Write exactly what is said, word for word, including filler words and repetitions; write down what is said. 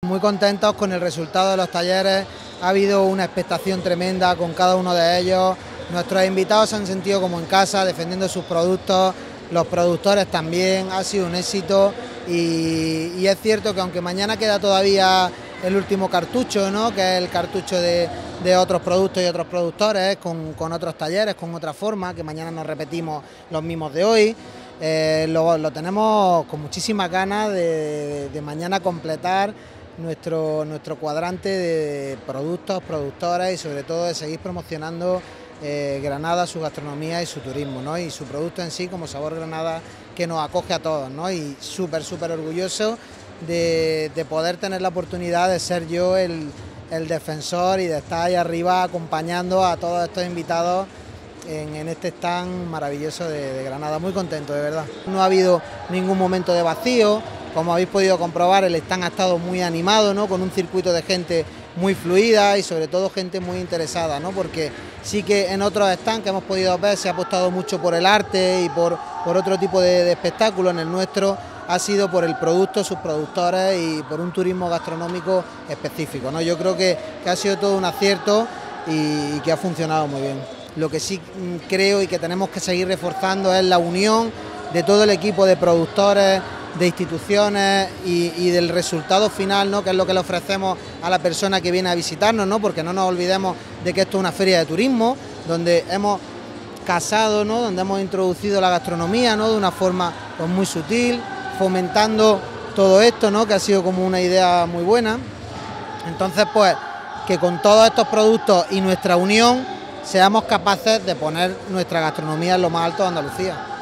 Muy contentos con el resultado de los talleres, ha habido una expectación tremenda con cada uno de ellos, nuestros invitados se han sentido como en casa defendiendo sus productos, los productores también, ha sido un éxito y, y es cierto que aunque mañana queda todavía el último cartucho, ¿no?, que es el cartucho de, de otros productos y otros productores, con, con otros talleres, con otra forma, que mañana nos repetimos los mismos de hoy. Eh, lo, lo tenemos con muchísimas ganas de, de, de mañana completar nuestro, nuestro cuadrante de productos, productores y sobre todo de seguir promocionando eh, Granada, su gastronomía y su turismo, ¿no?, y su producto en sí como Sabor Granada, que nos acoge a todos, ¿no?, y súper, súper orgulloso de, de poder tener la oportunidad de ser yo el, el defensor y de estar ahí arriba acompañando a todos estos invitados En, en este stand maravilloso de, de Granada, muy contento de verdad. No ha habido ningún momento de vacío, como habéis podido comprobar el stand ha estado muy animado, ¿no?, con un circuito de gente muy fluida y sobre todo gente muy interesada, ¿no?, porque sí que en otros stands que hemos podido ver se ha apostado mucho por el arte y por, por otro tipo de, de espectáculo. En el nuestro ha sido por el producto, sus productores y por un turismo gastronómico específico, ¿no? Yo creo que, que ha sido todo un acierto y, y que ha funcionado muy bien. Lo que sí creo y que tenemos que seguir reforzando es la unión de todo el equipo de productores, de instituciones y, y del resultado final, ¿no?, que es lo que le ofrecemos a la persona que viene a visitarnos, ¿no?, porque no nos olvidemos de que esto es una feria de turismo, donde hemos casado, ¿no?, donde hemos introducido la gastronomía, ¿no?, de una forma pues, muy sutil, fomentando todo esto, ¿no?, que ha sido como una idea muy buena. Entonces, pues, que con todos estos productos y nuestra unión seamos capaces de poner nuestra gastronomía en lo más alto de Andalucía.